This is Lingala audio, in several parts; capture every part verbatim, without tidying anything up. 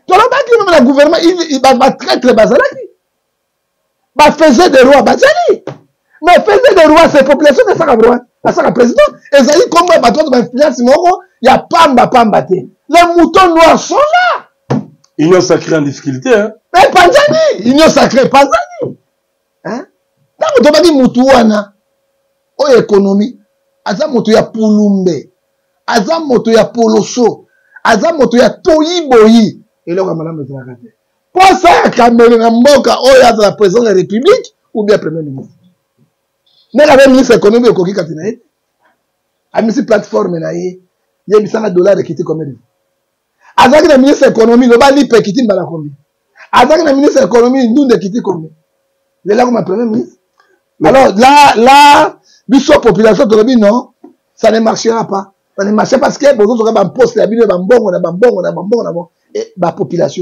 Tu as pas même le gouvernement, il va traiter les bazalaki. Il faisait des rois bazali. Mais faisait des rois, ces populations de ça roi, à ça président. Et ça dit comment bateau de influence, il y a pamba pamba. Les moutons noirs sont là. Union sacrée en difficulté, hein. Mais Panzani, union sacrée, Panzani. Hein? Là, on te dit moutouana. Oh, économie. Aza moto ya Pulumbe. Aza moto ya Poloso. Aza moto ya Toyiboyi. Et là, on va me dire, pour ça, il y a Cameroun, Mboka, oh, il y a la présidence de la République, ou bien Premier ministre. Mais la ministre économique, il y a un a mis plateforme, il y a mis cent dollars qui étaient combien. Avec le ministre économique, le bas lipe qui était combien. Avec le ministre économique, nous, qui était combien. Il est là comme Premier ministre. Alors là, là, la population, tu dit non, ça ne marchera pas. Ça ne marchera pas parce que vous aurez un poste, il y a un bon, on a un bon, on a un bon, on a un bon, et la population.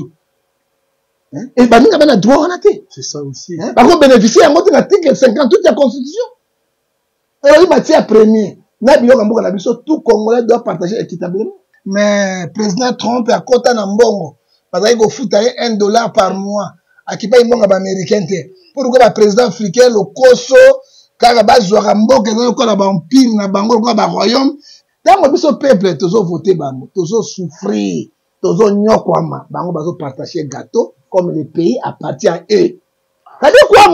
Et bah, nous avons un droit en athée. C'est ça aussi. Par contre, bénéficier à de l'article cinquante-huit de la Constitution. Alors, il matière première. Tout Congolais doit partager équitablement. Mais le président Trump a quota Nambongo. Parce qu'il faut foutre un dollar par mois. À qui paye mon américain. Pour que le président africain, le Koso, car il y a un Zorambo, qui est un empire, un royaume. Dans le peuple, tous ont voté, tous ont souffert, tous ont nyokwama. Ils ont partagé le gâteau. Comme le pays appartient à eux. C'est-à-dire quoi?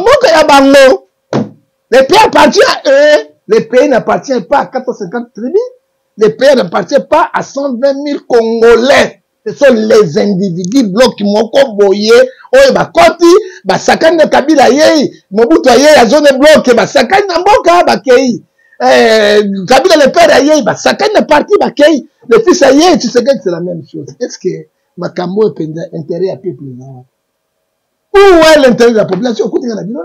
Le pays appartient à eux. Le pays n'appartient pas à quatre cent cinquante tribus. Le pays n'appartient pas à cent vingt mille Congolais. Ce sont les individus blocs qui m'ont boyé. Oh, bah, Koti, bah, Sakane de Kabila yei. Mobutu yei, la zone bloc, bah, Sakane Namboka, bah, Kei. Kabila le père yei, bah, Sakane de parti, bah, Kei. Le fils yei, tu sais que c'est la même chose. Est-ce que Makambo est intérêt à peuple? Où est l'intérêt de la population? Écoutez, il y a la vie.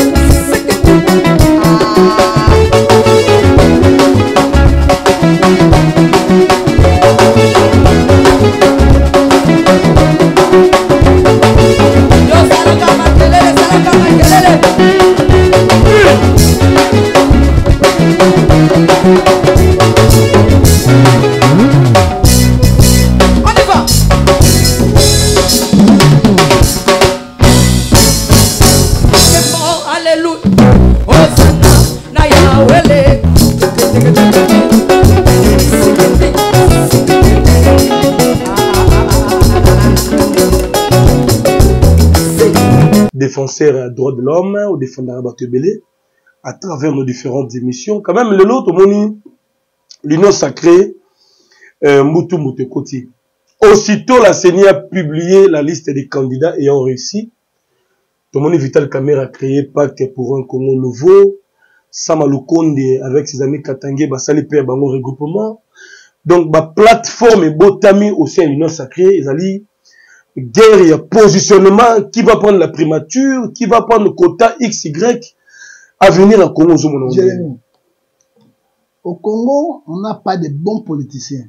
Défenseurs à droits de l'homme, ou défenseurs à Batebele, à travers nos différentes émissions. Quand même, le lot, l'Union sacrée, euh, Moutou Moutekoti. Aussitôt, la C E N I a publié la liste des candidats ayant réussi. Tomoni Vital Kamerhe a créé Pacte pour un Congo nouveau. Samalou Konde, avec ses amis Katangé, Basali Père Bango regroupement. Donc, ma plateforme et Botami au sein de l'Union sacrée, ils allaient guerre, il y a positionnement, qui va prendre la primature, qui va prendre le quota X Y à venir au Congo. Jérémy, au Congo, on n'a pas de bons politiciens.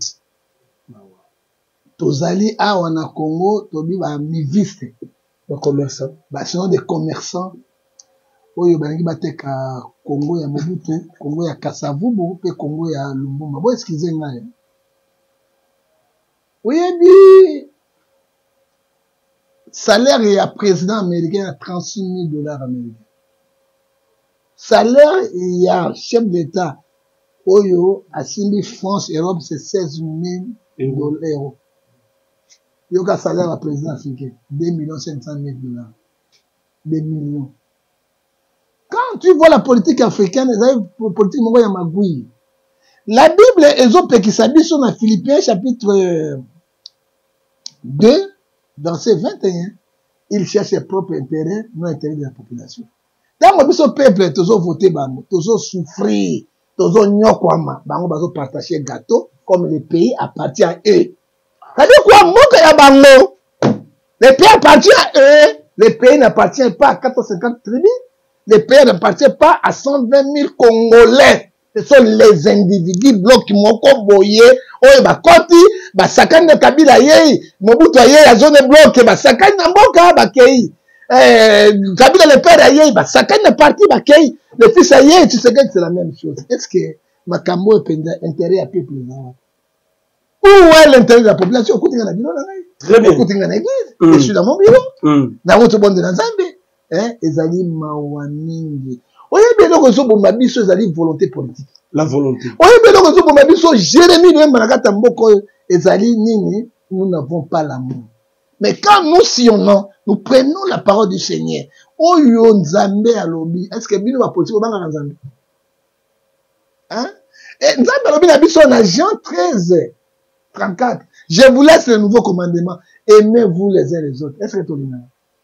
Tozali a on a Congo, tobi ba miviste. Des commerçants. Bah, sinon des commerçants. Oyo bangi bateka Congo ya Mobutu, Congo ya Kasavubu, pe Congo ya Lumumba. Bon, excusez-moi. Oui, bien. Salaire et à président américain à trente-six mille dollars américains. Salaire et à chef d'État, Oyo, à Simbi, France, Europe, c'est seize mille dollars. Il y a un salaire à président africain, deux millions cinq cent mille dollars. deux millions. Quand tu vois la politique africaine, la politique mongolia magouille. La Bible, ils ont qui s'habille sur la Philippiens, chapitre deux, verset vingt et un, il cherche ses propres intérêts, non l'intérêt de la population. Dans le peuple, tous ont voté, tous ont souffert, tous ont nyokwama, ils ont partagé le gâteau, comme le pays appartient à eux. C'est-à-dire quoi, bango, le pays appartient à eux, le pays n'appartient pas à quatre cent cinquante tribus, le pays n'appartient pas à cent vingt mille Congolais. Ce sont les individus blocs qui m'ont boyé. Oh, bah, Koti, bah, Sakane de Kabila yei, Mobutu yei, la zone bloc, bah, Sakane Namboka, bah, Kei. Kabila le père yei, bah, Sakane de parti, bah, Kei. Le fils yei, tu sais que c'est la même chose. Est-ce que Makambo est intérêt à peuple? Où est l'intérêt de la population? Très bien. Écoutez, dans l'église, Mm. je suis dans mon bureau. Mm. Dans votre bande de Nzambe. Hein, ezali mawaningi. Oye, bien, donc, zo bomba biso, ezali volonté politique. La volonté. Oye, bien, donc, zo bomba biso, Jérémie, même, Manakata Mboko, ezali nini, nous n'avons pas l'amour. Mais quand nous sillonnons, nous prenons la parole du Seigneur. Oyo Nzambe alobi. Est-ce que bino va politique, obanga na Nzambe? Hein? Et Nzambe alobi na biso, na Jean treize, trente-quatre. Je vous laisse le nouveau commandement. Aimez-vous les uns les autres. Est-ce que tu l'as?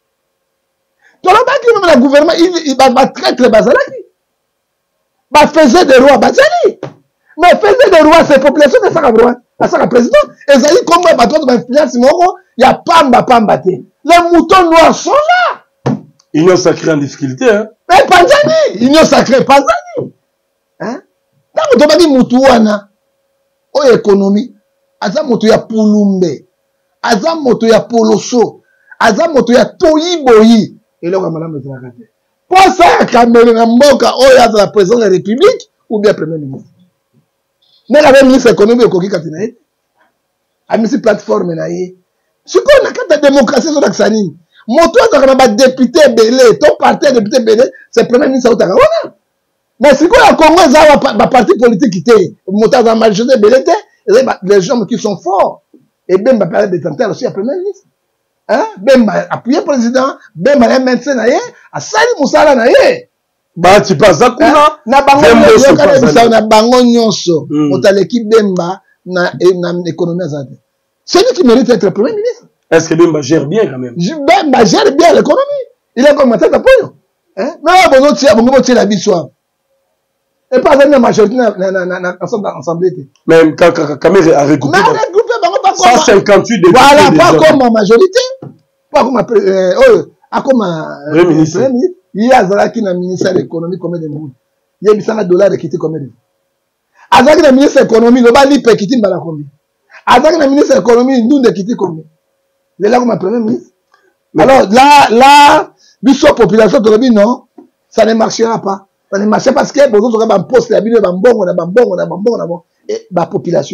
Tu n'as pas dit même le gouvernement, il va traiter les bazalaki. Il faisait des rois bazali. Mais faisait des rois, ces populations de ça roi, à ça président. Et ça dit comment bah toi tu influence moro, il y a pamba pamba te. Les moutons noirs sont là. Union sacrée en difficulté, hein. Mais Panzani, union sacrée Panzani. Hein? Tant que tu vas dire mutuana, o économie, aza moto ya Pulumbe, aza moto ya Poloso, aza moto ya Toyiboyi. Et là, on va me dire, pour ça, il y a Cameroun, Mboka, ou il y a la présidence de la République, ou bien Premier ministre. Mais la ministre économique, il y a une a mis une plateforme. Ce qu'on a quand la démocratie, c'est l'accent. Mon toit, quand on a député Belé, ton parti député Belé, c'est le Premier ministre. Mais c'est quoi, le Congo, il y a un parti politique qui était, mon toit, dans la majorité Belé, les gens qui sont forts, et bien, il va de tenter aussi le Premier ministre. Hein? Ben appuyer le président, ben ma médecin na ye, a sali musala na ye. Bah tu passes ça kuna na bango nyonso kana bisa na bango nyonso. Otaleki Bemba na na économie azate. C'est lui qui mérite d'être premier ministre. Est-ce que Bemba gère bien quand même? Bemba gère bien l'économie. Il est comme tête à pollo. Hein? Mais bon tu bon tu la bisoire. Et pas dans la majorité na na na na assemblée. Même quand Kamere a regroupé cent cinquante-huit députés. Voilà, pas comme en majorité. Pas comme euh, oh, comme Premier ministre. Il y a Zalaki na ministère de l'économie combien de monde? Il y a cent dollars qui quittent combien de monde? Azaki na ministère de l'économie, le bas lipe qui quittent bala combien? Azaki na ministère de l'économie, nous de quitter combien? Il est là comme premier ministre. Alors là, là, biso population de non, ça ne marchera pas. Ça ne marchera pas parce que bon, on a un poste, la bille, un bon, on a un bon, on a un bon, on a un bon, et la population.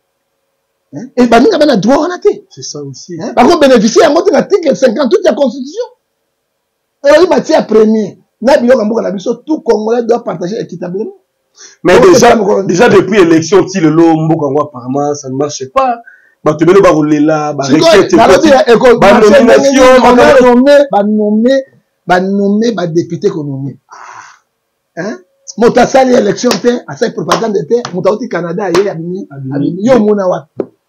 Et bah nous avons un droit en athée. C'est ça aussi. Hein? Par contre, bénéficier à monter l'article cinquante-huit de la Constitution. Alors, il m'a premier. Tout Congolais doit partager équitablement. Mais déjà, déjà depuis l'élection, si le lot Mbokangwa apparemment, ça ne marche pas. Bah, tu veux le barouler là, bah, requête, bah, nomination, bah, nommé, bah, nommé, bah, nommé, bah, député qu'on nommé. Hein? Motasali élection, à cette propagande était, Moutauti Canada, il y a mis, yo mouna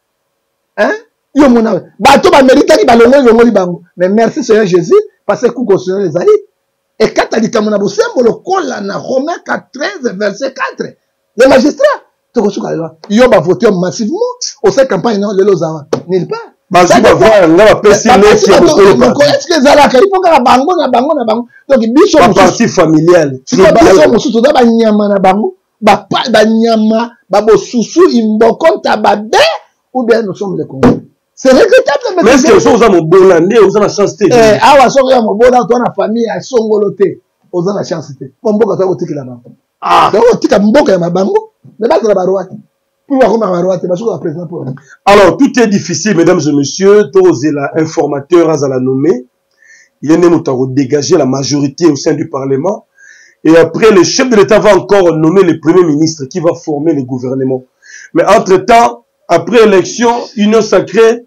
hein? Yo mouna bah, tout va mériter, bah, le monde, le monde, mais merci Seigneur Jésus, parce que coup constitutionnel les alliés. Et quand tu as dit que mon aboussem, le col na Romains treize, verset quatre. Les magistrats, tu vois, ils ont voté massivement au sein campagne, non, les lozawa. Nulle part. Bah, je vais voir, on va passer l'autre. Est-ce que Zalaka, il faut que la bango, la bango, la bango. Donc, biso, la partie familiale. Tu vois, biso, mon sous, ba nyama na bango, ba pa, ba nyama, ba bo sousou, imbokon tabade, ou bien nous sommes les Congolais. C'est regrettable. Mais est-ce que vous avez mon bon année, vous avez la chance de. Eh, awa so ya mon bon année, toi na famille à songoloté, vous avez la chance de. Mon mboka toi otiki la bango. Ah, toi otika mboka ya mabango, mais ba la baroate. Pour voir comment baroate, ba so la président pour. Alors, tout est difficile, mesdames et messieurs, tous les informateurs à la nommer. Il y a nous avons dégagé la majorité au sein du Parlement. Et après, le chef de l'État va encore nommer le Premier ministre qui va former le gouvernement. Mais entre-temps, après élection, union sacrée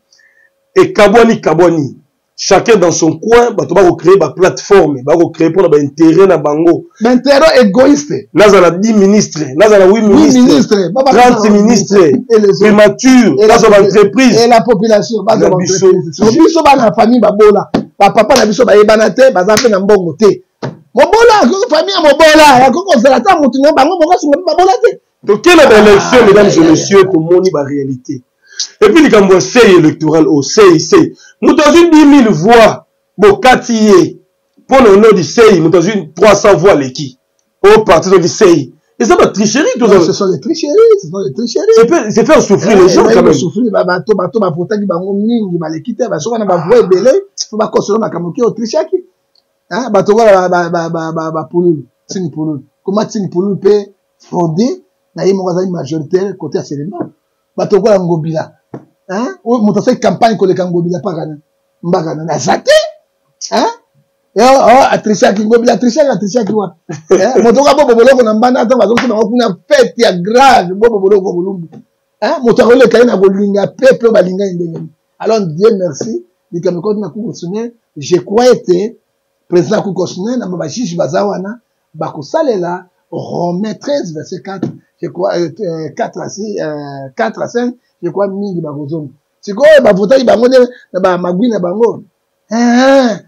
et Kabwani Kabwani. Chacun dans son coin, bah, tu vas recréer ma plateforme, bah, recréer pour l'intérêt na bango. L'intérêt égoïste. Là, on a dix ministres, là, on a huit ministres, trente ministres, primature, là, on a entreprise. Et la population, bah, on biso, biso, bah, la famille, bah, bola. Bah, papa, la biso, bah, yebanate, bah, ça fait un bon côté. Mobola, la famille, mobola, la coco, c'est la table, on tient, bah, on va se mettre, bah, bola, donc, quelle est l'élection, mesdames et messieurs, pour mon la réalité? Et puis, les Gambois, c'est électoral, au C I C. Nous avons une dix mille voix, bon, quatrier, pour le nom du C I, nous avons une trois cents voix, l'équipe, au parti du C I. Et ça va tricherie, tout ça. Ce sont des tricheries, ce sont des tricheries. C'est faire souffrir les gens, quand même. Souffrir, bah, bah, bah, bah, pourtant, bah, on mingi, bah, les quitter, bah, souvent, on a voix belé, faut pas construire ma camoquée au trichaki. Hein, bah, tu vois, bah, bah, bah, bah, bah, bah, Pouloul, Tini Pouloul. Comment Tini Pouloul peut frauder? Na ye mwaza majoritaire côté à Séléma. Batoko la Ngobila. hein moto fait campagne koleka ngobila pa kana mbaka na zate hein et oh atrisha ki ngobila atrisha atrisha ki wa hein moto ka bobo boloko na mbanda ata bazo na kuna fête ya grave bobo boloko bolumbu hein moto ko le kaina bolinga peuple balinga indenge. Alors Dieu merci ni comme quand na ku sonner je crois était président ku sonner na ba juge bazawana ba ko salela Romains treize verset quatre je crois euh, quatre à six euh, quatre à cinq je crois mingi ba kozonga siko ba votaki bango na ba magui na bango hein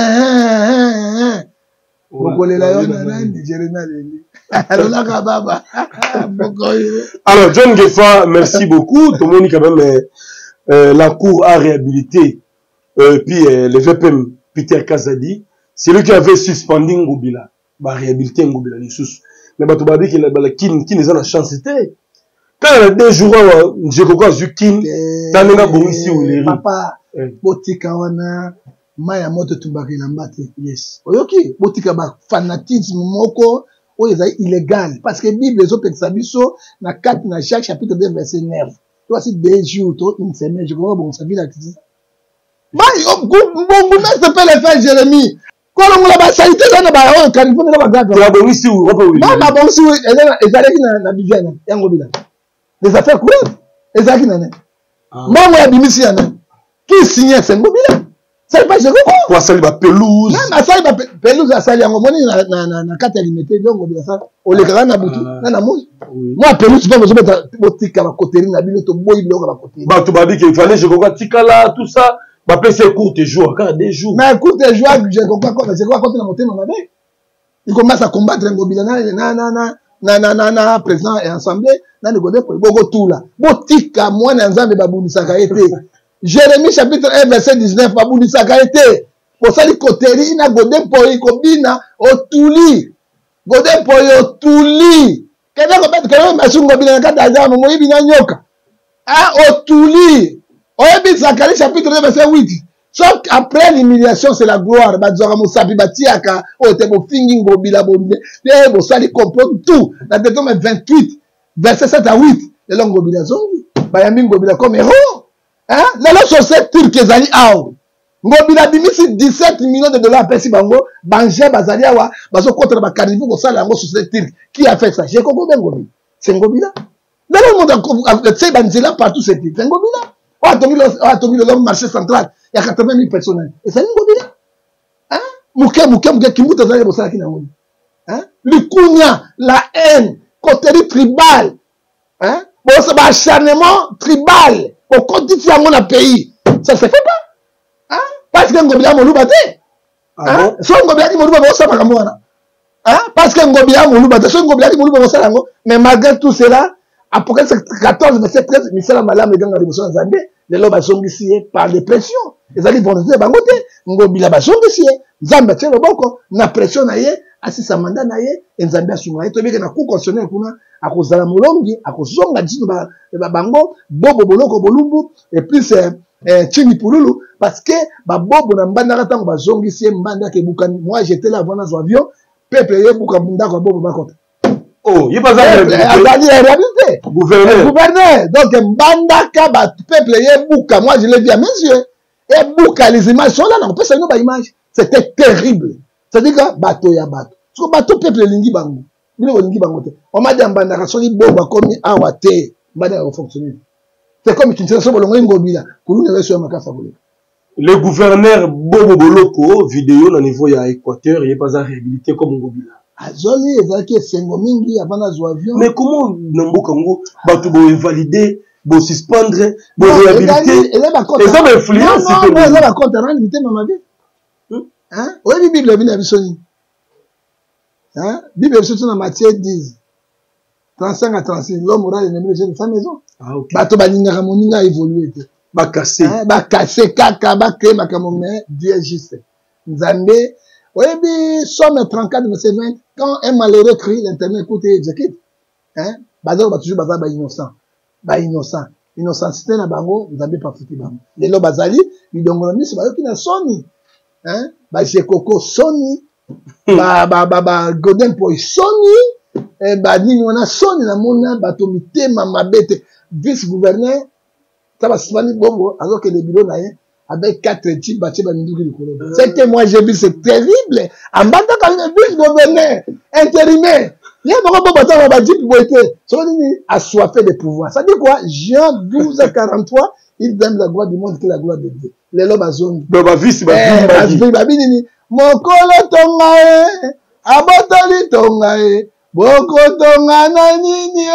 hein bokolela yo na nani Jérémie leli alors ka baba alors John Gefa merci beaucoup tout le monde quand même euh, la cour a réhabilité euh, puis euh, le V P M Peter Kazadi c'est lui qui avait suspendu Ngobila ba réhabilité Ngobila les sous mais bato babi ki la kin kin eza na chance était quand il y a deux jours je crois que kin tanenga bongisi uleri papa botika wana maya moto tumbakela mbate yes oyoki botika ba fanatisme moko o eza illégal parce que Bible ezo pekisa biso na quatre na Jacques chapitre deux verset neuf toi c'est deux jours toi une semaine je crois bon ça vit là mai bongo mais ça peut le faire Jérémie kolongola ba salite na ba o Californie na ba grave la bongisi ou pas oui non ma bongisi ezalaki na na bijana yango bila les affaires courantes ezalaki na ne mbongo ya bimisi ya ne qui signe c'est ngobila c'est pas je comprends pour sali ba pelouse même asali ba pelouse asali yango moni na na na kata limité donc ngobila ça o le kaka na butu na na moi moi pelouse pas besoin de botika ba koteri na bino to boyi biloko ba koteri ba to ba dit qu'il fallait je comprends tikala tout ça ba passer court jours quand des jours mais court jours je comprends quoi c'est quoi quand na motema mabe il commence à combattre ngobila na na na na na na na président et assemblée na négocier pour boko tout là botika moi na nzambe babundisaka été Jérémie chapitre un verset dix-neuf babundisaka été posali koteri na godin poi kobina otuli godin poi otuli kena ko bet ko masungo bina kata jamu mo ibina nyoka ah otuli oyebi Zacharie chapitre deux verset huit sauf après l'humiliation c'est la gloire bazora musabi batiaka ote bo fingi ngobila bonde te bo sali comprendre tout dans Deutéronome vingt-huit verset sept à huit le longo ngobila zongi bayambi ngobila comme héros hein lelo société turque ezali awo ngobila bimisi dix-sept millions de dollars pesi bango banje bazali awa bazo contre ba carnival ko sala yango société turque qui a fait ça j'ai compris ngobila c'est ngobila lelo monde a c'est banzela partout c'est ngobila on a tombé le marché central il y a quatre-vingt mille personnes et ça ngobila hein muke muke muke kimuta zali bosala kina ngoni hein likunya la haine coterie tribal hein bon c'est un acharnement tribal au quotidien dans le pays ça se fait pas hein parce que ngobila moluba te hein so ngobila di moluba bosa makambo wana hein parce que ngobila moluba te so ngobila di moluba bosa lango mais malgré tout cela Apocalypse quatorze verset treize misala malamu eganga liboso nzambe lelo bazongisi ye par des pressions ezali volonté bango te ngobila bazongisi ye nzambe atie loboko na pression na ye asisa manda na ye nzambe asunga ye tobike na cour constitutionnelle kuna akozala molongi akozonga dino bango bobo boloko bolumbu et plus chini pululu parce que babobo na mbandaka ntango bazongisi ye mbanda kebukani moi j'étais là avant nazo avion peuple yebuka ndako ya bobo bakota oh il pas ça réalité gouverneur gouverneur donc mbandaka ba peuple yebuka moi je l'ai vu à mes yeux et buka les images sont là on peut savoir ba image c'était terrible c'est à dire que bateau ya bateau so bateau peuple lingi bango bino lingi bango te on m'a dit mbandaka so li boba comme awa te mbandaka fonctionner c'est comme tu ne sais pas bolongo ngobila kulune leso makasa bole le gouverneur Bobo Boloko vidéo na niveau ya Équateur il est pas à réhabiliter comme ngobila azoli ezaki esengo mingi avant nazwa avion mais comment namboka ngo bato bo invalider bo suspendre bo réhabiliter et ça m'influence non non ça va compte en limité ma vie hein oui bible vient biso ni hein bible biso na Matthieu dix trente-cinq à trente-six l'homme aura l'ennemi de sa maison ah OK bato balingaka moninga évoluer te ba casser hein ba casser kaka ba créer makambo mais Dieu juste nzambe oyebi somme trente-quatre verset vingt quand un malheureux crie l'internet écoute et exécute hein bazalo ba toujours bazala ba innocent ba innocent innocentité na bango nzambe pa futi bango lelo bazali bidongo na miso bayoki na soni hein ba jekoko soni ba ba ba ba golden boy soni e ba nini wana soni na mona bato mitema mabete vice gouverneur Ça va souvent bongo, alors que les bureaux n'aient avec quatre types bâtis par une double de c'est que moi j'ai vu, c'est terrible. En bas de quand une vice-gouverneur, intérimaire, il y a beaucoup de bâtiments bâtis pour être, soit assoiffé de pouvoir. Ça dit quoi? Jean douze à quarante-trois, il donne la gloire du monde que la gloire de Dieu. Les lobes à zone. Donc, ma vie, c'est ma vie. Ma vie, ma vie, mon colo tongae, abotoli tongae, boko tonga na nini,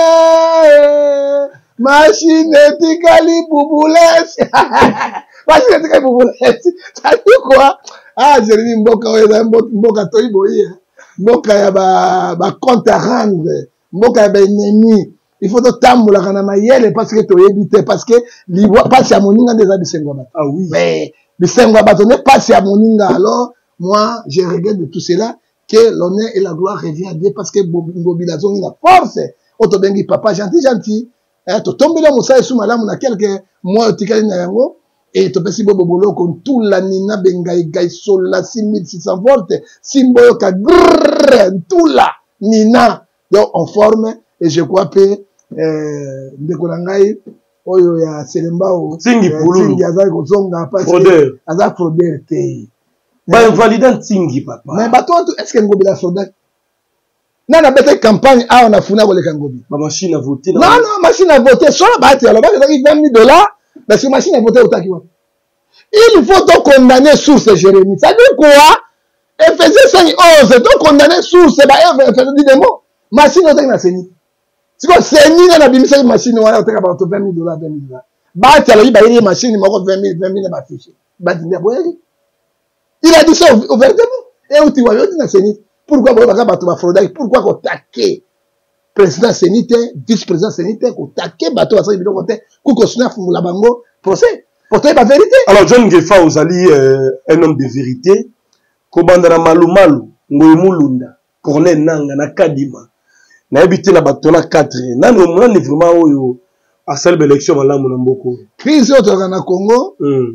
machine etikali bouboules. Machine etikali bouboules. Ça dit quoi? Ah, j'ai dit mboka, mboka toi boye. Mboka ya ba, ba compte à rendre. Mboka ya ba ennemi. Il faut que tu aies la mayele parce que tu es évité, parce que l'Ivoire passe à Moninga des Abissengwa. Ah oui. Mais Bissengwa n'est pas à Moninga. Alors, moi, je regrette de tout cela que l'honneur et la gloire reviennent à Dieu parce que Bobilazon a la force. Otobengi papa gentil, gentil. Tu tombes là, Moussa et Soumala, on a quelques mois, tu as dit, et tu peux si Bobolo, comme tout la Nina Bengaï, Gaï Sola, six mille six cents volts, Simboyoka, grrrr, tout la Nina. Donc, on forme, et je crois que, euh, Ndekolangaï, oyo ya Selemba o Tingi Pulu Tingi azali kozonga parce que azali fraudeur te ba invalidant Tingi papa mais bato est-ce que Ngobi la fraudeur na na bête campagne a on a funa ko le Ngobi ma machine à voter non non machine à voter sur la base alors ba vingt mille dollars mais sur machine à voter otaki wa il faut donc condamner sous ce Jérémie ça dit quoi Ephésiens cinq onze donc condamner sous ce ba Ephésiens dit des mots machine otaki na seni. Si vous avez une machine, machine, on va faire vingt mille dollars, vingt mille dollars. Bah, tu as une machine, il m'a vingt mille, vingt mille, il a dit ça ouvertement. Et où tu vois, il dit, pourquoi vous avez bateau fraude? Pourquoi vous attaquez président sénité, vice-président sénité, vous attaquez bateau à ça, il dit, vous continuez à faire la bango, procès, pour trouver la vérité. Alors, John Gefa, vous allez un homme de vérité, Kobandana Malu Malu, Ngoyemulunda, Corneille Nanga, Nakadima. Na habité la batona quatre na no mona ni vraiment oyo a celle élection malamu na mboko crise au na Congo mm.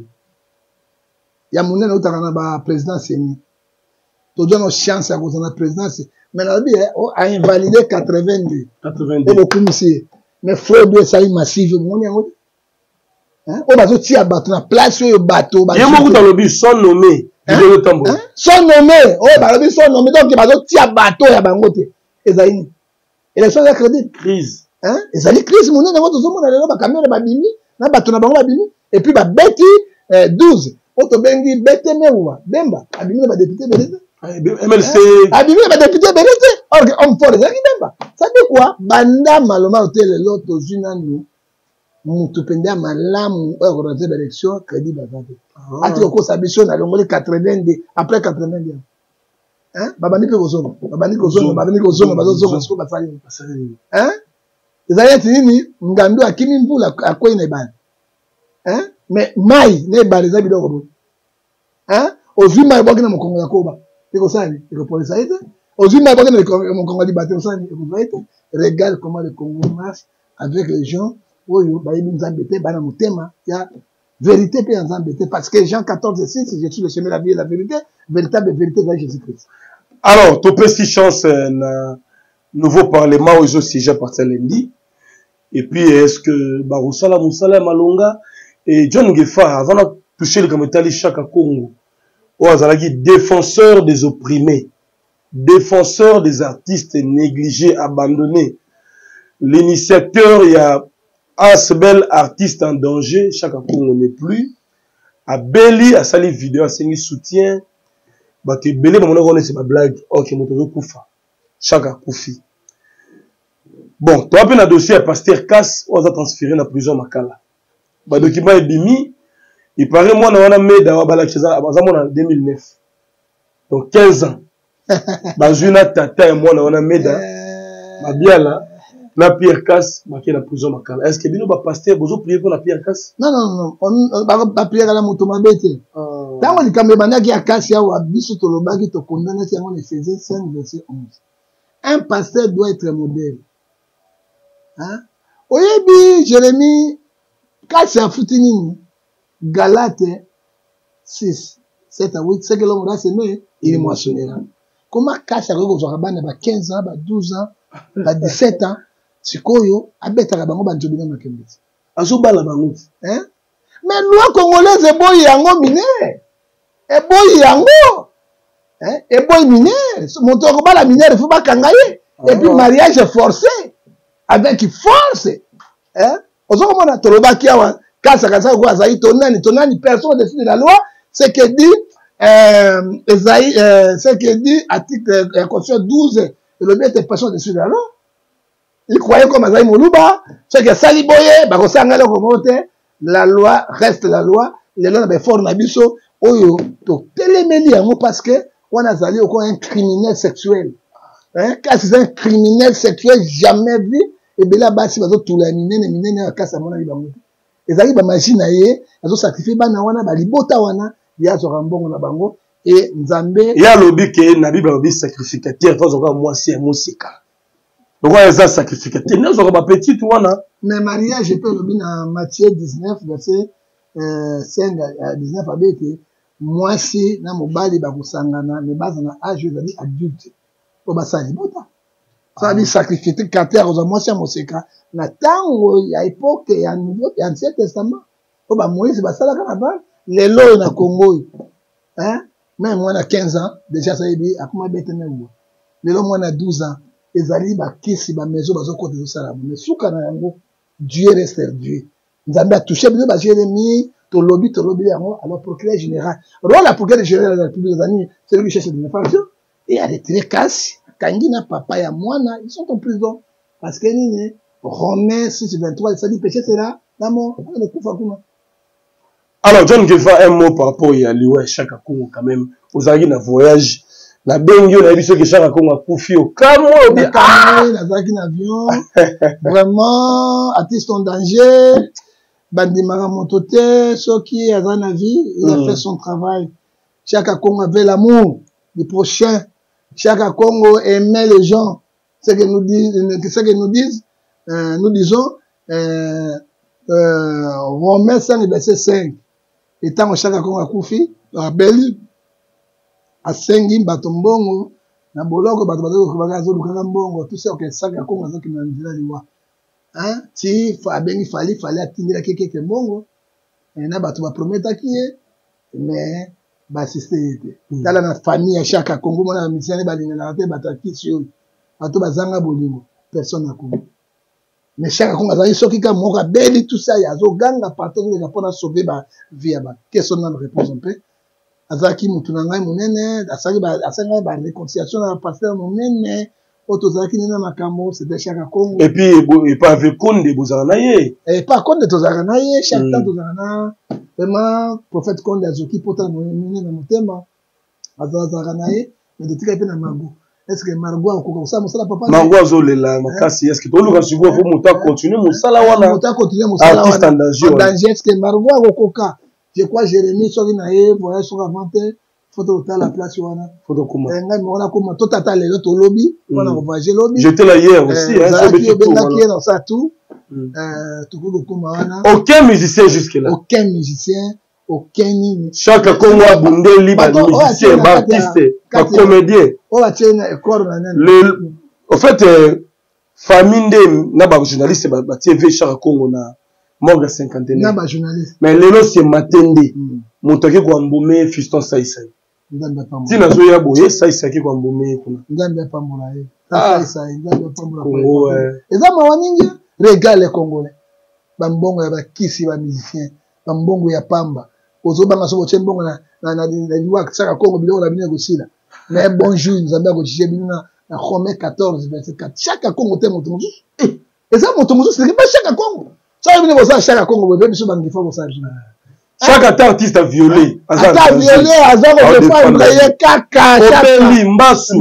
ya munene utaka na ba président seni to donne chance à cause de présidence mais la vie a invalidé quatre-vingt-deux quatre-vingt-deux et beaucoup monsieur mais fraude ça est massive mon yango hein o bazo ti abato na place oyo bato ba yemo kuta lobi son nommé hein son nommé o ba lobi son nommé donc bazo ti abato ya bangote ezaini. Et les choses à crédit. Crise. Hein? Et ça dit crise, mon nom, on a là, camion de babimi, na batona bango babimi, et puis ba beti douze. Auto bengi bete mewa, bemba, abimi ba député belete. M L C. Abimi ba député belete. Or homme fort, ça qui bemba. Ça dit quoi? Banda maloma hôtel l'autre zuna nous. Mon tout penda malamu au rentrée d'élection crédit bazate. Ati ko sabition na longoli quatre-vingt-deux après quatre-vingt-deux. Hein? Babani pe kozonga, babani kozonga, babani kozonga, bazozonga siko basali. Hein? Ezali nini ngandu akimi mbula akoyi na bana. Hein? Mais mai ne bana za biloko bo. Hein? Ozwi mai boki na mokongo ya koba. Eko sali, eko polisa ete. Ozwi mai boki na mokongo di bateau sali, eko ete. Regarde comment le Congo marche avec les gens oyo bayebi nzambe te bana motema ya vérité pe nzambe te parce que Jean quatorze six je suis le chemin la vie et la vérité, véritable vérité de Jésus-Christ. Alors, tu peux si chance na nouveau parlement aux sièges à partir lundi. Et puis, est-ce que Barusala Moussala Malonga et John Gefa, avant de toucher le commentaire chaque Congo, ou Azalagi, défenseur des opprimés, défenseur des artistes négligés, abandonnés, l'initiateur, il y a Asbel, artiste en danger, chaque Congo n'est plus, à Beli, à Sali vidéo, à Sengi soutien, bah tu belé bah mon c'est ma blague ok mon tozo kufa chaque kufi bon toi appelles un dossier à pasteur Casse on va transférer dans prison Makala bah document est bimi il paraît moi on a mis dans la cheza en deux mille neuf donc quinze ans bah Juna tata et moi on a mis dans ma bien là la Pierre Casse bah qui est la prison Makala est-ce que bino bah pasteur vous priez pour la Pierre Casse non non non on va prier à la moto mabete tant on dit quand même qu'il y a Kassia ou Abisso Tolobagi te condamne si on est Ephésiens cinq verset onze. Un pasteur doit être modèle. Hein? Oyebi Jérémie Kassia Foutinini Galate six sept à huit c'est que l'homme là c'est né il est moissonnera. Comment Kassia ko zo rabana ba quinze ans ba douze ans ba dix-sept ans sikoyo abeta ka bango ba njobina makembezi. azobala bango hein mais loi congolaise eboyi yango minere eboyi yango hein eboyi minere moto akobala minere faut bakanga ye et puis mariage forcé avec force hein ozokomona tolobaki awa kasa kasa ko azali tonani tonani personne au-dessus de la loi c'est que dit euh Esaïe euh, c'est que dit article euh, constitution douze le bien était personne au-dessus de la loi. Il croyait comme Azaï Moulouba, ce que Sali Boye, Bakosanga le Komote, la loi reste la loi, les lois n'avaient fort Nabiso, Oyo, to téléméli parce que on a Zali au un criminel sexuel. Hein, quand c'est un criminel sexuel jamais vu, et bien là-bas, si vous avez tout laminé, les minés, à casse à mon avis, et Zali, bah, machine à y ils ont sacrifié, bah, nawana, bah, libota wana, il y a Zorambon, na bango, et Nzambé. Il y a l'obi que Nabi, bah, obi sacrificateur, toi, encore moi, c'est un moussika. Donc, on a un sacrificateur. Nous avons un petit tout, mais mariage, je peux le dire dans Matthieu dix-neuf, verset cinq à dix-neuf, avec moi, si, na mobali, ba kusangana, mais bas, na âge, je dis adulte. Pour bas, ça, libota. Ça veut dire sacrificateur, aux moi, c'est un moussika. Na tango, il y a époque, il y a un nouveau, il y a un ancien testament. Pour bas, Moïse, bah, ça, là, quand même, les lois, na Congo, hein, même moi, na quinze ans, déjà, ça y est, à comment bête, même moi. Les lois, moi, na douze ans. Ezali ba kisi ba maison bazo côté de ça mais souka na yango Dieu reste Dieu nzambe a touché bien ba Jérémie to lobby to lobby yango alors procureur général roi la procureur général de la République des années c'est lui qui cherche des informations et a retiré casse kangi na papa ya mwana ils sont en prison parce que ni Romains six vingt-trois ça dit péché sera la mort le kufa kuma. Alors John Gefa un mot par rapport à Liwa chaque Congo quand même aux arrêts na voyage la bengi on a vu ce que Chaka Congo a confié au Cameroun na Cameroun na zaki na avion vraiment artiste en danger bandimara motote ce qui est dans la vie il a fait son travail. Chaka Congo avait l'amour du prochain. Chaka Congo aimait les gens. Ce que nous disent ce que nous disent euh, nous disons euh, euh, Romains cinq verset cinq étant Chaka Congo a confié à Beli asengi bato mbongo na boloko bato bato ko bagazo lukanga mbongo tout ça que saka Congo azoki na nzela liwa hein ti fa bengi fali fali atindira keke mbongo et na bato ba prometa ki mais ba assister tala na famille ya Chaka Congo mona misane ba lingana te bato akisio bato bazanga bolingo personne na Congo mais Chaka Congo azali soki ka moka beli tout ça ya zo ganga partout de pour sauver ba vie ba question na réponse un peu azaki mutu na ngai munene asaki ba asanga ba réconciliation na pasteur munene otozaki nina makambo c'était Chaka Congo et puis et pas avec Konde bozana na ye et pas Konde tozaka na ye chaque temps tozaka na vraiment prophète Konde azoki pota munene na motema azazaka na ye mais de tika pe na mago est-ce que Margot akoka ça mosala papa Margot azolela makasi est-ce que to luka siko faut muta continuer mosala wana muta continuer mosala wana en danger est-ce que Margot akoka. Je crois Jérémie sur une aïe, voyage sur avanté, photo à la place wana. Photo comment? Enga mona comme tout tata les autres lobby, on a voyagé lobby. J'étais là hier aussi, hein, ça qui est bien qui est dans ça tout. Euh, tout le comme wana. Aucun musicien jusque là. Aucun musicien, aucun ni. Chaque Congo a bundé libre musicien, artiste, un comédien. On va tirer corps na le en fait famille de na ba journaliste ba T V Chaka Congo na Morga cinquantaine. Na ba journaliste. Mais lelo c'est matende. Montaki kwa mbome fiston Saïsa. Nzambe pa mo. Tina zo ya boye Saïsa ki kwa mbome kuna. Nzambe pa mo la ye. Saïsa nzambe pa mo la. Congo ouais. Eza mawa ningi regarde les Congolais. Ba mbongo ya ba kisi ba musicien. Ba mbongo ya pamba. Ozo banga so boche mbongo na na na liwa Chaka Congo biloko na bino kosila. Mais bonjour nzambe ko tshije bino na na Romains quatorze verset quatre. Chaka Congo te moto mosusu. Eh, eza moto mosusu c'est pas Chaka Congo. Ça veut dire que ça Chaka Congo bébé biso bangi fo ça. Chaque artiste a violé. Ata violé azoko de fois ngaye kaka Chaka Mbasu.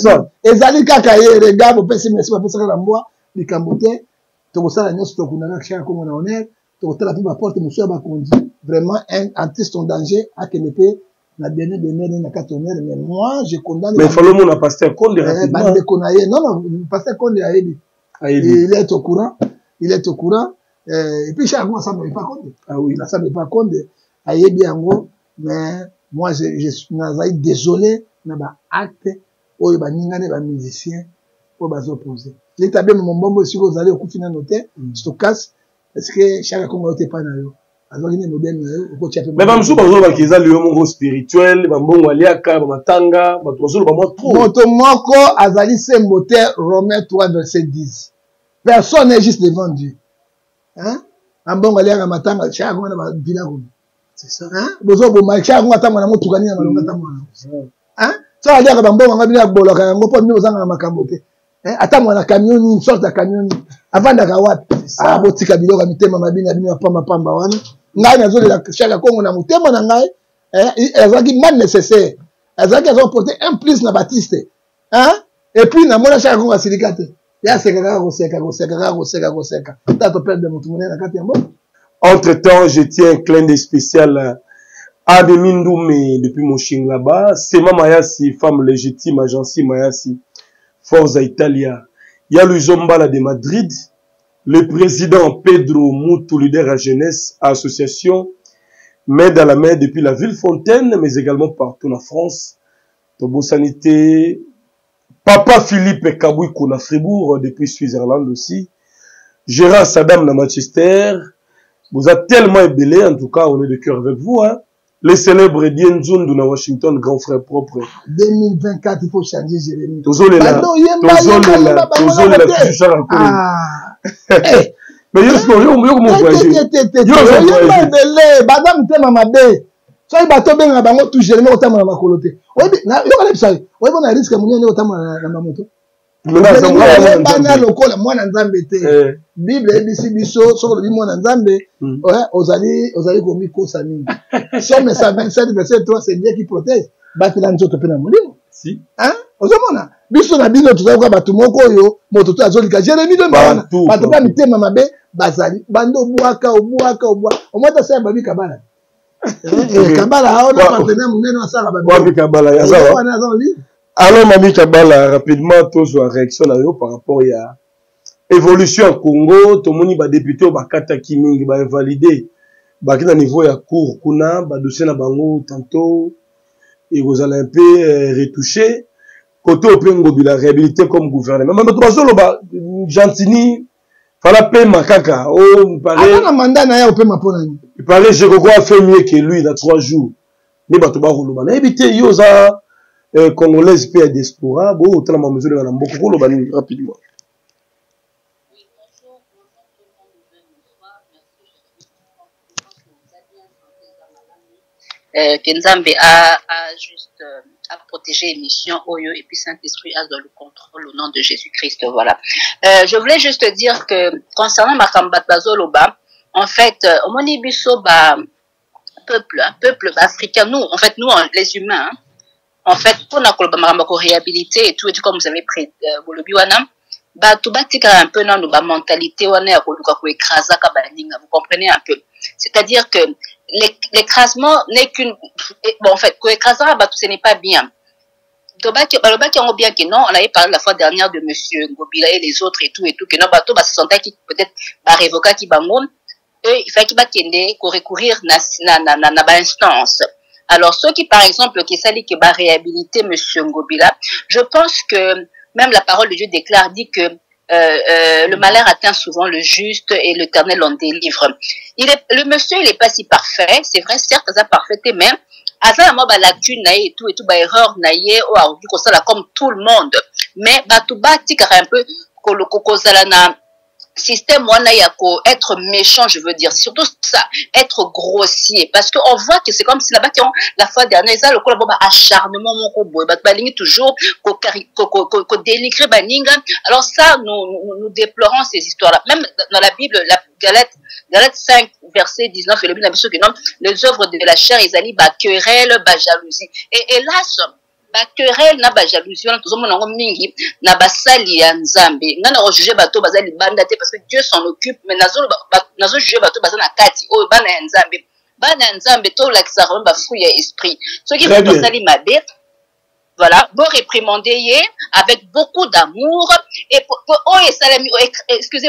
Ezali kaka ye regarde au pesi merci papa saka mbwa likambote to kosala nyoso to kunana Chaka Congo na honneur to kotala pe ba porte monsieur ba kondi vraiment un artiste en danger a que ne peut na dernier dernier na quatre-vingts mais moi je condamne. Mais follow mon pasteur Konde rapidement. Non non pasteur Konde a aidé. Il est au courant, il est au courant. Euh, et puis Chaka Congo ça me pas compte. Ah oui, ça me pas compte. Aïe bien gros, mais moi je je suis désolé na ba acte oyo ba ningane ba musicien pour ba opposer. L'état bien mon bombo si vous allez au coup final noté, stockage est-ce que chaque Congo était pas na yo azali ne modèle na yo ko tiape mais bamsu bazo ba kiza le mongo spirituel bambongo aliaka ba matanga ba tozo ba mo trop moto moko azali sembote Romains trois verset dix personne n'est juste devant Dieu hein ambongo aliaka matanga chaque Congo na ba bilako c'est ça hein bozo bo ma chaque Congo atamana motukani na malonga tamana hein ça aliaka bambongo ngabila boloka yango po mino zanga makambo te hein atamana camion ni sorte de camion avandaka wapi ah botika biloko mitema mabina bino pamba pamba wana ngai nazo de la chaque Congo na mutema na ngai eh ezaki mal nécessaire ezaki azo porter un plus na Baptiste hein et puis na mona chaque Congo asilikate ya sekaka ko seka ko seka ko seka ko seka tato perdre mon monde na kati ya mbo. Entre temps je tiens un clin d'œil spécial à Demindoumé depuis mon ching là-bas Sema Mayasi femme légitime agence Mayasi Forza Italia il y a le Zombala de Madrid. Le président Pedro Moutou, leader à jeunesse, à association, main dans la main depuis la ville Fontaine, mais également partout en France. Tobo Sanité, Papa Philippe Kaboui Kona Fribourg, depuis Suisse-Irlande aussi. Gérard Saddam à Manchester. Vous êtes tellement ébélé, en tout cas, on est de cœur avec vous. Hein. Les célèbres Dien Zundu à Washington, grand frère propre. deux mille vingt-quatre, il faut changer, Jérémy. Tozo les là. Tozo les là. Tozo les là. Ah. Mais yo yo yo mo voyager. Yo yo badam te mama be. So i bato benga bango tout Jérémy otama makolo te. Oyebi na yo kala bisai. Oyebi na risque munene otama na moto. Bana lokola mwana nzambe te. Bible ebisi biso soko bi mwana nzambe, ouais, ozali ozali komi kosa nini. Somme cent vingt-sept verset trois c'est Dieu qui protège. Batela nzoto pe na molimo. Si. Hein? Ozomona. Biso na bino tuzaka batu moko yo moto to azolika Jérémy de bana. Bato ba mitema mabe bazali bando bwaka obwaka obwa. Omota sa babi kabala. Eh kabala aona partenaire munene asala babi. Babi kabala ya sawa. Alors, Mami Kabala, rapidement, tous la réaction là, par rapport à l'évolution au Congo, tout le monde va député, va kata kiming, va invalider, va qui na niveau ya cour, kuna, va dossier na bango tantôt, et vous allez un peu euh, retoucher, côté au point de la réhabilité comme gouvernement. Mais tout le monde, Gentini, fala paix makaka, oh, il paraît. Ah, mandat na ya au paix ma ponani. Il paraît, je crois, fait mieux que lui dans trois jours. Mais bah, tout le monde, éviter, yosa. Euh, Congolaise paix à diaspora, bon, autant la mesure de la beaucoup le bani rapidement. Oui, bonjour, bonjour tout le monde, bonsoir, merci, je pense que vous êtes bien, euh, Kenzambe a, a juste euh, a protégé l'émission Oyo et puis Saint-Esprit a dans le contrôle au nom de Jésus-Christ, voilà. Euh, je voulais juste dire que concernant Makambat Bazoloba, en fait, euh, au Monibiso, bah, peuple, hein, peuple africain, nous, en fait, nous, les humains, hein, en fait, pour la réhabiliter et tout, et tout comme vous avez pris le biwana, bah, tout bâtir un peu dans nos mentalité, on est à écraser, vous comprenez un peu. C'est-à-dire que l'écrasement n'est qu'une, bon, en fait, écraser, bah, tout ce n'est pas bien. Tobaki, Balobaki, on bien que non, on avait parlé la fois dernière de monsieur Ngobila et les autres et tout, et tout, que non, bah, tout, bah, se sentait qui, peut-être, bah, révoca qui bangoun, et il fallait qu'il bah, qu'il y ait, qu'on recourir na, na, na, na, na, na, instance. Alors, ceux qui, par exemple, qui s'allient que va réhabiliter monsieur Ngobila, je pense que même la parole de Dieu déclare, dit que euh, euh, le malheur atteint souvent le juste et l'Éternel en délivre. Il est, le monsieur, il est pas si parfait, c'est vrai, certes, ça parfait, mais à ça, moi, bah, lacune, et tout, et tout, bah, erreur, naïe, ou, à, du coup, ça, là, comme tout le monde. Mais, bah, tout bas, tic, un peu, que le coco, ça, là, système wanayako, être méchant, je veux dire, surtout ça, être grossier, parce qu'on voit que c'est comme si là-bas, la fois dernière, ça, le coup, là-bas, acharnement, mon robot, bah, toujours, qu'on dénigrer, baninga. Alors ça, nous, nous, nous déplorons ces histoires-là. Même dans la Bible, la Galate, Galate cinq, verset dix-neuf, et le Bible, les œuvres de la chair, ils allaient, bah, querelle, bah, jalousie. Et hélas, ba querelle na ba jalousie na tozo mona ngo mingi na basali ya nzambe ngana ko juger bato bazali banda te parce que Dieu s'en occupe mais nazo nazo juger bato bazana kati o bana ya nzambe bana ya nzambe to la kisara ba fruit ya esprit ceux qui font sali mabe voilà bon réprimander avec beaucoup d'amour et oh et salami excusez-moi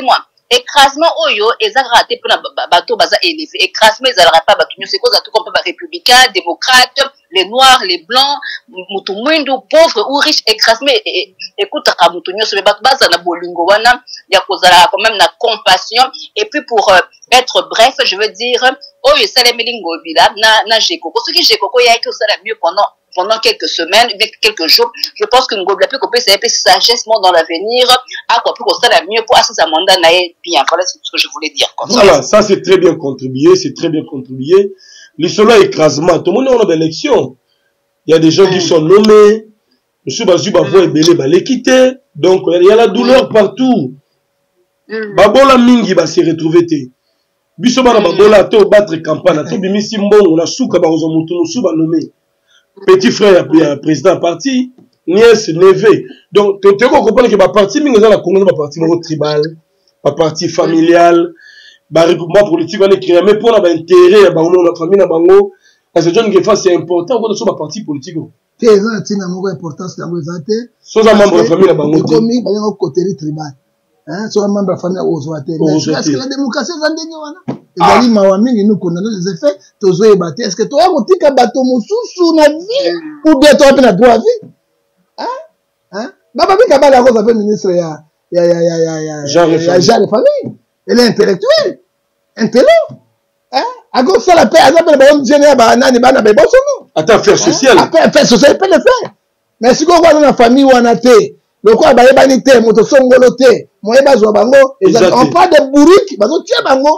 écrasement oyo ezaka raté pour na bateau baza élevé écrasement ezalaka pas bato nyonso ekoza tout comme ba républicains démocrates les noirs les blancs mutu mwindu pauvre ou riche écrasement ekutaka mutu nyonso mais bato baza na bolingo wana ya kozala quand même na compassion et puis pour euh, être bref je veux dire oyo salemeli ngobila na na jekoko ce qui jekoko ya que ça la mieux pendant pendant quelques semaines, quelques jours, je pense que Ngobila peut couper sa sagesse dans l'avenir, à quoi peut ça la mieux pour assurer sa mandat bien. Voilà ce que je voulais dire. Comme voilà, ça, ça c'est très bien contribué, c'est très bien contribué. Le seul écrasement, tout le monde a une élection. Il y a des gens mm. qui sont nommés, M. Bazou Bavo et Belé va les quitter, donc il y a la douleur mm. partout. Mm. Babola Mingi va se retrouver. Bisoba na Babola, to battre campagne, to bimisi mbongo, na souka ba ozomutu, no souba nommé. Petit frère, le président parti, nièce, neveu. Donc, tu comprends que ma parti, mais la Congo, ma parti tribal, ma parti familial, ma regroupement politique, on est créé, mais pour avoir intérêt, la famille, la bango, parce que John Gefa, c'est important, on est ma parti politique. C'est une importance, la présenter. Soit un membre de la famille, la bango. Comme il y a un côté tribal. Hein, soit un membre de la famille, aux ouatés. Est-ce que la démocratie, c'est un déni, ezali mawa mingi nous condamner les effets tozo ebate est-ce que toi motika bato mosusu na vie ou bien toi na droit vie hein hein baba bika bala ko ça fait ministre ya ya ya ya ya ya ya Jean de famille elle est intellectuelle intello hein ago ça la paix azabele ba on général ba nani bana ba boso no attends faire social faire social peut le faire mais si ko kwa na famille wana te le quoi ba yebani te moto songolo te moyeba zo bango on parle de bourrique bazo tia bango.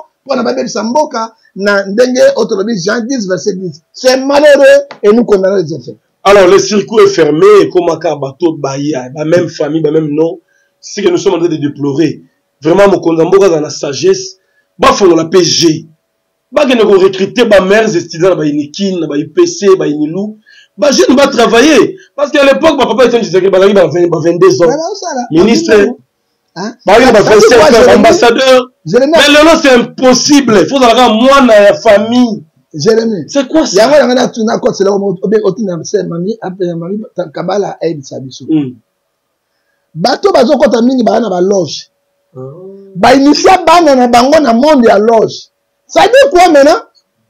C'est malheureux et nous condamnons les effets. Alors, le circuit est fermé, et comme un bateau de Bahia, la même famille, la même nom, c'est ce que nous sommes en train de déplorer. Vraiment, mon condamnement dans la sagesse, bah, faut la P G. Bah, que nous recruter, bah, mères, étudiants, bah, Inikin, bah, I P C, bah, Inilou. Bah, je ne vais pas travailler. Parce qu'à l'époque, ma papa était un disait que bah, il avait vingt-deux ans. Ministre. Hein? Bah, il a fait ambassadeur. Mais le nom, c'est impossible. Il faut avoir moi dans la famille. Jérémy. C'est quoi ça? Il y a un peu de c'est là où on a mamie, après mamie, Kabala aide Sabiso. Bato bazo kota mingi ba na ba loge. Ba initia bana na bango na monde ya loge. Ça dit quoi maintenant?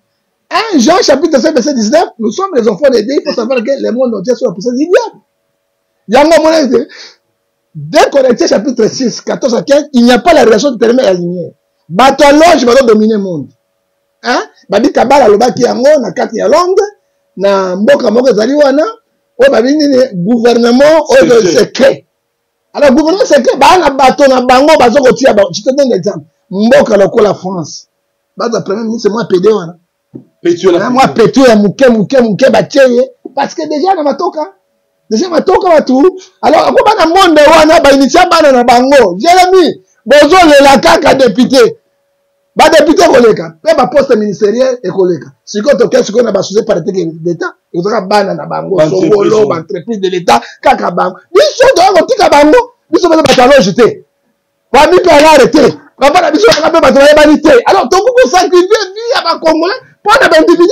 un Jean chapitre sept verset dix-neuf, nous sommes les enfants de Dieu, il faut savoir que les mondes entiers sont la puissance du diable. Yango mon deux Corinthiens chapitre six, quatorze à quinze, il n'y a pas la relation de terme et alignée. Bato loge va dominer le monde. Hein? Babi kabala lobaki yango na kati ya Londres, na mboka moko ezali wana, o babi nini gouvernement o secret. Alors gouvernement secret ba na bato na bango bazo kotia ba. Je te donne un exemple. Mboka lokola France. Baza premier ministre moi pédé wana. Pétio na moi pétio ya muke muke muke batieye parce que déjà na matoka. Déjà matoka batu. Alors ko bana monde wana ba initia bana na bango. Jérémy bozo le la kaka député. Ba député koleka, pe ba poste ministériel et koleka. Siko to kesu ko na ba sous parité d'État, il faudra bana na bango, songolo, ba entreprise de l'État, kaka bango. Biso do ko tika bango, biso ba batalo jeté. Ba mi pa arrêté. Ba ba biso ka ba batalo ba nité. Alors to ko sacrifier vie à ba congolais pour na ba individu.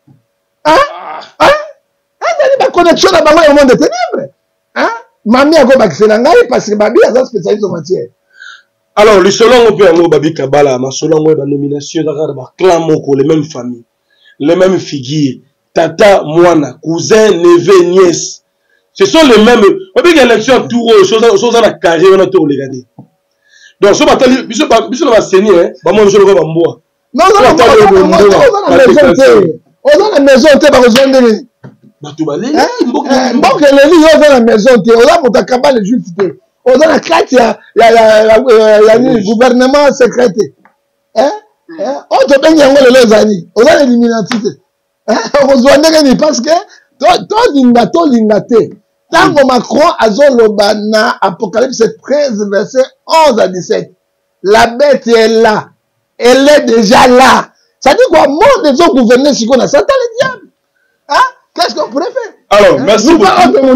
Hein? Hein? Hein, ba connexion na bango au monde des ténèbres. Hein? Mami a ko ba kisenangai parce que ba bi a spécialiste en matière. Alors, le selon on peut avoir Babi Kabala, ma selon moi, la nomination, la clan moko, les mêmes familles, les mêmes figures, tata, moana, cousin, neveu, nièce. Ce sont les mêmes. On peut dire l'élection tout haut, chose à la carrière, on a tout regardé. Donc, ce matin, bisous, bisous, va saigner, hein, bah, moi, je le vois, bah, moi. Non, non, non, non, non, on a la maison, on a la maison, on a besoin de. Bah, tout va aller, mbok le lit, on a la maison, on a mon Kabala, le juif, on a la carte, il y a, il y a, il y a le gouvernement secret. Hein? On te donne les amis. On a l'illuminati. On se voit parce que toi, linga, toi, linga, tango Macron, azolobana, Apocalypse treize, verset onze à dix-sept. La bête est là. Elle est déjà là. Ça dit quoi? Monde des autres gouverneurs, si on a Satan, le diable. Hein? Qu'est-ce qu'on pourrait faire? Alors, merci beaucoup.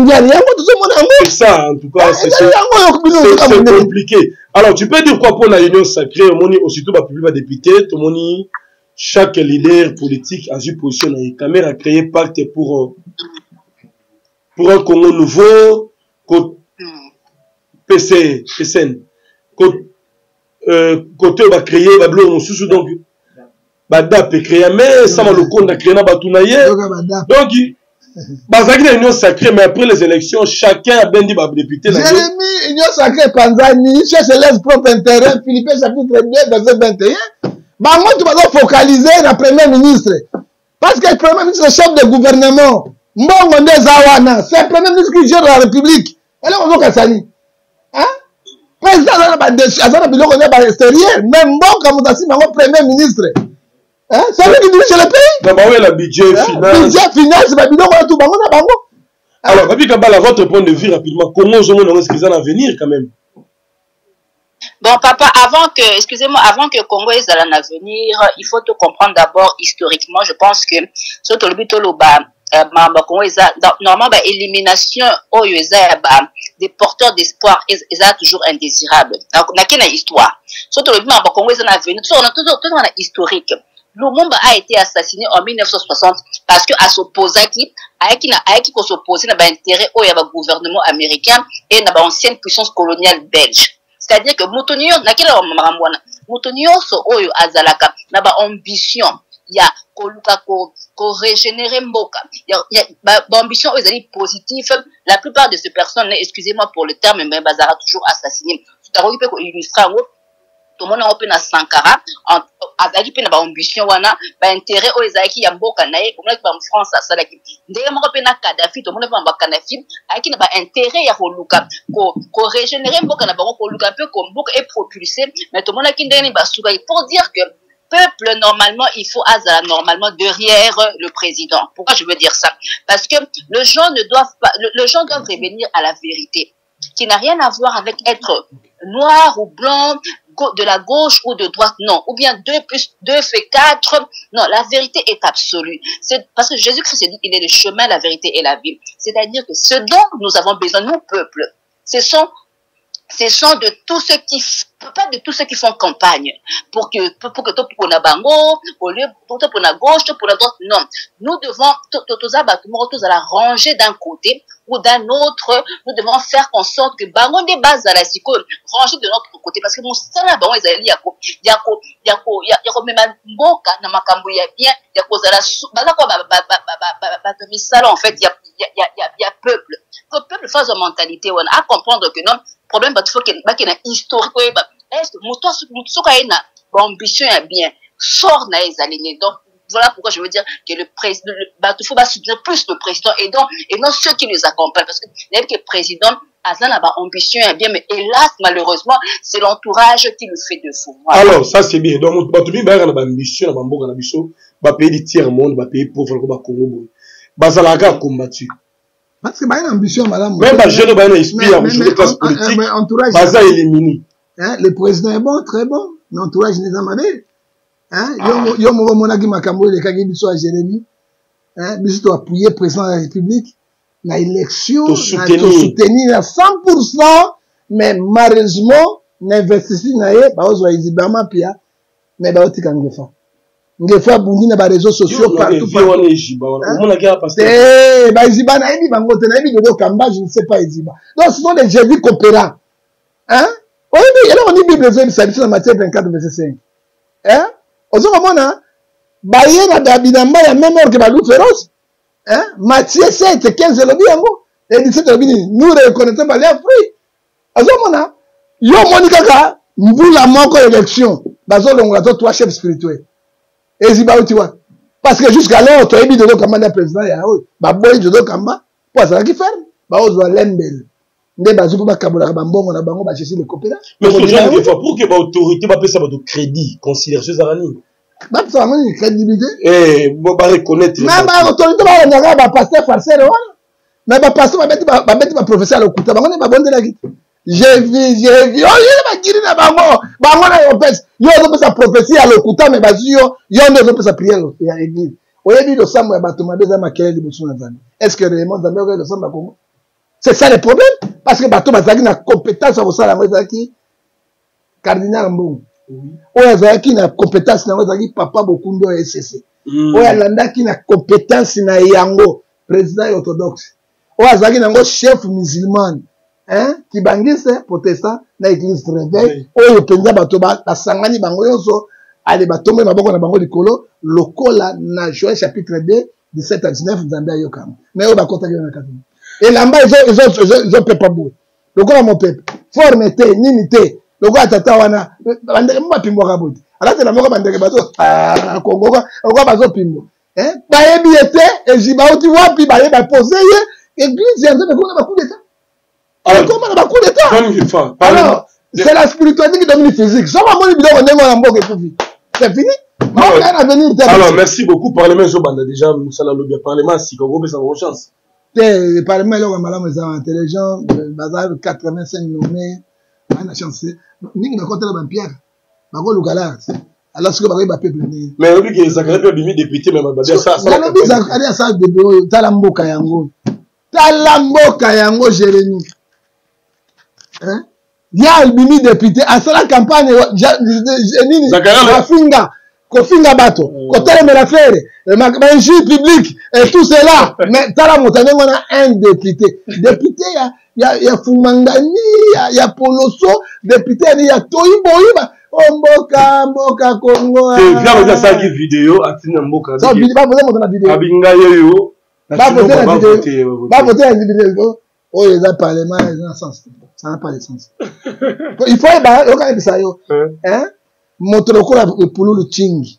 C'est ça, en tout cas, c'est compliqué. Alors, tu peux dire quoi pour la union sacrée? Aussitôt, le public va député, chaque leader politique a eu position. La caméra a créé pacte pour, pour un Congo nouveau, P C N, euh, côté va créer va bloquer mon sous donc bada peut créer mais ça m'a le compte créer na batunaye donc bazaki na union sacrée mais après les élections chacun a bien dit ba député Jérémy union sacrée Panzani cherche leur propre intérêt Philippe chapitre deux verset vingt et un ba moi tu vas focaliser la premier ministre parce que le premier ministre est chef de gouvernement mbongo nde zawana c'est le premier ministre qui gère la république elle est au Kasani hein président azana biloko na ba extérieur même mbongo mutasi bango premier ministre. Hein? C'est lui qui dirige le pays. Non, bah oui, le budget, hein? Finance. Budget, finance, bah, bidon, tout, bango, na bango. Alors, Papi Kabala, votre point de vue rapidement, comment je me ce qu'ils ont à venir quand même? Bon, papa, avant que, excusez-moi, avant que Congo ait à venir, il faut te comprendre d'abord historiquement, je pense que, surtout le but, normalement, élimination, oh, des porteurs d'espoir, ils sont toujours indésirables. Donc, on a qu'une histoire. Surtout le but, Congo ait à venir, on a toujours, toujours un historique. Lumumba a été assassiné en mille neuf cent soixante parce que à s'opposer qui a qui a qui s'opposer n'a pas intérêt au gouvernement américain et n'a pas ancienne puissance coloniale belge. C'est-à-dire que Moutonio n'a qu'à maramwana. Moutonio so oyo azalaka n'a pas ambition. Il y a koluka ko ko régénérer mboka. Il y a ba ambition aux alliés positifs. La plupart de ces personnes, excusez-moi pour le terme, mais bazara toujours assassiné. Tout à l'heure il peut illustrer tout le monde a open à Sankara azaki pe na ba ambition wana ba intérêt o ezaki ya mboka naye comme na France asalaki ndenge moko pe na Kadhafi tout le monde ba Kadhafi aki na ba intérêt ya koluka ko ko régénérer mboka na bango koluka peu comme mboka est propulsé mais tout le monde aki ndenge ba suka pour dire que peuple normalement il faut azala normalement derrière le président. Pourquoi je veux dire ça? Parce que les gens ne doivent pas le, les gens doivent revenir à la vérité qui n'a rien à voir avec être noir ou blanc, de la gauche ou de droite, non. Ou bien deux plus deux fait quatre. Non, la vérité est absolue. C'est parce que Jésus-Christ dit qu'il est le chemin, la vérité et la vie. C'est-à-dire que ce dont nous avons besoin, nous, peuple, ce sont, ce sont de tous ceux qui, pas de tous ceux qui font campagne pour que, pour, pour que tout pour la bango, au lieu pour tout pour la gauche, tout pour la droite, non. Nous devons, tous à la ranger d'un côté ou d'un autre, nous devons faire en sorte que bango des bases à la psycho ranger de notre côté parce que mon sana bango ezali yako yako yako yako même mboka na makambo ya bien yako zala baza ko ba ba ba ba ba misala en fait il y a il y a il y a peuple le peuple face à mentalité on a comprendre que non problème bah il faut que bah qu'il y a historique bah est-ce que moto moto ka ina ambition ya bien sort na ezali donc voilà pourquoi je veux dire que le président, bah, il faut soutenir plus le président et donc, et non ceux qui les accompagnent. Parce que, même que le président, Azan a ambition et bien, mais hélas, malheureusement, c'est l'entourage qui le fait de fou. Voilà. Alors, ça c'est bien. Donc, bah, tu dis, bah, on a ambition, on a ambition, on a ambition, bah, pays du tiers-monde, bah, pays pauvre, bah, Congo, bah, ça l'a combattu. Parce que, bah, une ambition, madame. Même, bah, je ne vais pas inspirer, je ne classe politique, bah, ça éliminé. Hein, le président est bon, très bon. L'entourage n'est pas mal. Hein, yo yo mo monaki makambo le kaki biso à Jérémy hein biso to appuyer président de la République na élection na soutenir à cent pour cent mais malheureusement n'investissement na ye ba ozo izibama pia mais ba otika ngefa ngefa bungi na ba réseaux sociaux partout eh ba izibana ebi bango te na ebi de kamba je ne sais pas iziba donc ce sont des jévis coopérants hein oui mais alors on dit Bible veut ça dit en Matthieu vingt-quatre verset cinq hein ozo komona baye na dabinamba ya même heure que balou féroce hein Matthieu sept quinze lobi yango et dix-sept lobi nous reconnaissons pas les fruits ozo komona yo moni kaka mbula moko élection bazo longola to trois chefs spirituels eziba utiwa parce que jusqu'à là to ebi dodo kamba na président ya o ba boy dodo kamba pour ça qui faire ba ozo lembel nde bazo ko bakabola ba mbongo na bango ba chercher les coopérants mais faut jamais des fois pour que ba autorité ba pesa ba de crédit considère ces arani ba pesa ba une crédibilité eh bo ba reconnaître mais ba autorité ba na ba pasteur farceur wana mais ba pasteur ba beti ba beti ba professeur lokuta bango ne ba bonde la gite j'ai vu j'ai vu oh yé ba giri na bango bango na yo pesa yo zo pesa prophétie à lokuta mais ba yo yo ne zo pesa prière ya église oyebi lo sambo ya bato mabeza makele liboso na zami est-ce que réellement zambe ko lo samba Congo? C'est ça le problème parce que bato bazaki na compétence à osala ngo ezaki cardinal Mbongo oyo azalaki na compétence na ngo ezaki papa Bokundo S C C oyo alandaki na compétence na yango président orthodoxe oyo azalaki nango chef musulman hein kibangise protestant na église réveil oyo penza bato basangani bango yoso ale batombe maboko na bango likolo lokola na Joël chapitre deux dix-sept à dix-neuf nzambe ayokama mais oyo bakotaki na kati elamba ezo ezo ezo pepa boue lokola mon peuple forme te nini te lokola tata wana bandeke mba pimbwaka bote alate na moko bandeke bazo ah kongo ko bazo pimbo hein bayebi ete ejiba uti wapi bayeba poser ye église ya nzambe kuna bacoup d'état alors comment na bacoup d'état alors c'est la spiritualité qui domine physique ça va moni biloko ndenge na mboka epufi c'est fini. Alors, merci beaucoup. Parlement, je bande déjà, Moussala Lobia, Parlement, si Congo, ça a chance. Le Parlement, là, madame, les intelligents, bazar quatre-vingt-cinq nommés, on a chance. Nous, on a compté la pierre. On a le galère. Alors, ce que vous avez peuple. Mais on dit que ça crée des députés, mais on va dire ça. Ça a dit ça, ça, de Talambo Kayango. Talambo Kayango, Jérémy. Hein? Il y a un bimi député. À la campagne, Rafinga. Kofinga bato, kotele me la faire, manger public et tout cela. Mais tala montagne on a un député. Député ya ya ya Fumangani, ya ya Poloso, député ya Toyibo Iba. Mboka mboka Congo. C'est bien déjà ça qui vidéo atina mboka. Ça vidéo pas poser monter la vidéo. Abinga yo. Pas poser la vidéo. Pas poser la vidéo. Oh les a parlement ils ont sens. Ça n'a pas de sens. Il faut bah regarder ça yo. Hein? Montre le coup pour le Tchingi.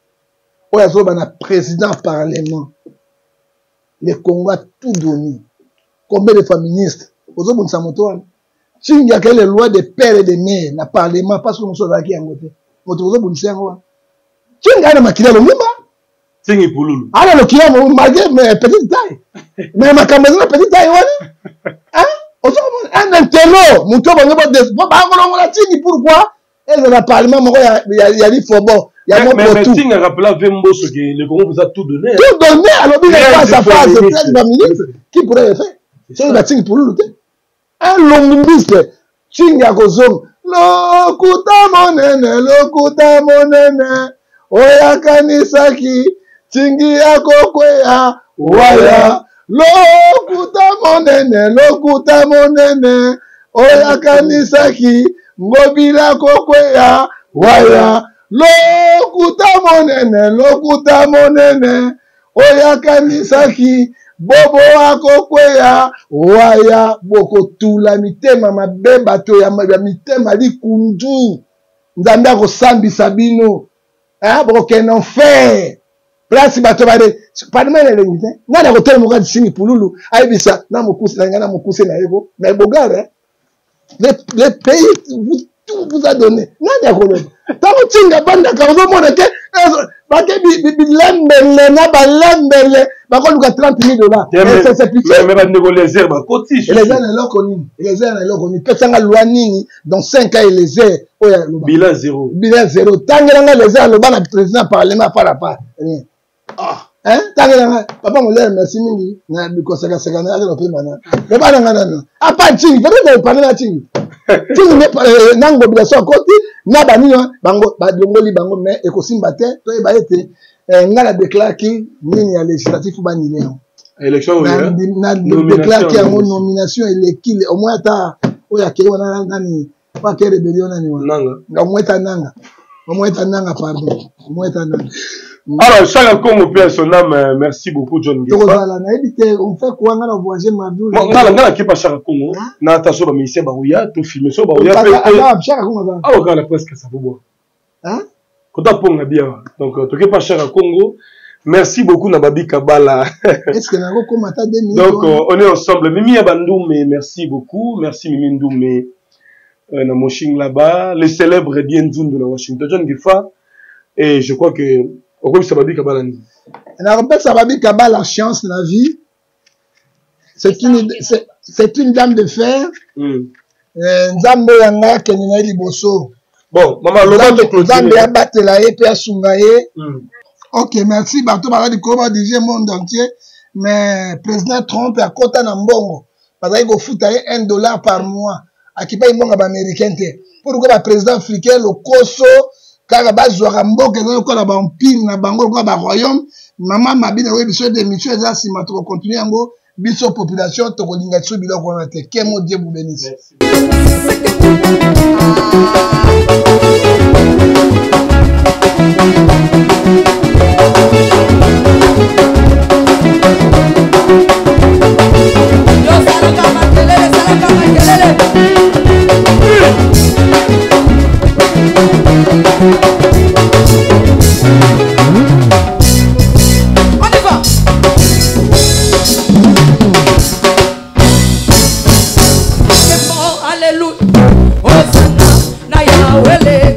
Où est-ce qu'on a président parlement? Le Congo a tout donné. Combien de féministes? Aux autres, on s'en montre. Tchingi a quelle loi de père et de mère, le parlement, parce que nous sommes aquí en côté. Montre aux autres, on s'en va. Tchingi a maquillé le mima. Tchingi pour l'oulou. Ah, le qui a malgré mes petites tailles. Mais ma caméra, petite taille, ouais. Hein? Aux autres, un intello. Mon tour, on va dire, bon, bah, on va Tchingi, pourquoi? Et le parlement, il y a, il y a dit faut bon. Il y a mais, mais, mais tout. Mais a rappelé Vembo ce que le Congo vous a tout donné. Tout donné, alors il a pas sa phase de treize minutes. Qui pourrait le faire? C'est une bâtisse pour le lutter. Un longuiste, Tching à Kozong. Lokuta monene, lokuta monene. Oya kanisaki, Tchingi à Kokwea. Waya. Lokuta monene, lokuta monene. Oya kanisaki. Ngobila Kokwea, waya, lokuta monene, lokuta monene, oya kanisaki, bobo Kokwea, waya, boko tula mitema mabeba to ya mitema likundu, nzambe ko sambi sabino, hein, boko ken enfer, place bato bade, parlement les lengite, nana ko tele moka disini pululu, aibisa, na mokuse na ngana mokuse na ego, mais bogare, Le, le pays vous, tout vous a donné. Nani akolona. Tango tinga banda ka ozomona ke bake bilembele na balembele bakoluka trente mille dollars. C'est c'est piqué. Mais bande les airs ba koti. Les airs na loko nini? Les airs na loko nini? Pesanga loi nini dans cinq ans et les airs. Oya loba. Bilan zéro. Bilan zéro. Tangela les airs loba na président parlement par la part. Ah. Hein? Tangela papa mo l'air merci mingi na bikosaka saka na lo pe mana. Le bana ngana no. Apa tingi, peut-être parler na tingi. Tingi ne nango bila so koti na bani bango ba dongoli bango mais ekosimba te to e ba ete ngala déclare ki nini ya législatif ba ni leo. Élection na na déclare ki en nomination élective au moins ta o ya ke wana nani pas que rébellion nani wana. Nanga. Au moins ta nanga. Au moins ta nanga pardon. Au moins ta nanga. Alors, chaque Congo perd son âme. Merci beaucoup, John Gifa. On fait quoi? On a voyagé ma vie. On a la qui pas chaque Congo. On a attention à ministère Barouya, tout filmé sur Barouya. Ah, on a presque ça pour boire. Hein? Quand on a bien. Donc, tu n'es pas cher à Congo. Merci beaucoup, Nababi Kabala. Est-ce que nous avons deux minutes? Donc, on est ensemble. Mimi Abandoumé, merci beaucoup. Merci Mimi Ndoumé. Na Moshing là-bas. Les célèbres Bien Zoom de la Washington. John Gifa. Et je crois que pourquoi Sababi Kabala? On rappelle Sababi Kabala la chance de la vie. C'est une, c'est une dame de fer. Nzambe yanga kenina liboso. Bon, maman, l'homme de Claudine. Nzambe abate la ye pe asungaye. Ok, merci. Bato bala di koma dirige monde entier. Mais président Trump a kota na mbongo. Parce qu'il go foutre un dollar par mois. Akipa imbonga ba américain te. Pourquoi le président africain le koso kaka bazwaka mboka ezali lokola baempire na bango lokola baroyaume mama mabina oyebi so de mission eza nsima tokokontinue yango Biso population, tokolinga tsu biloko wana te. Que mon Dieu vous bénisse. Alléluia. Hosanna na Yahweh.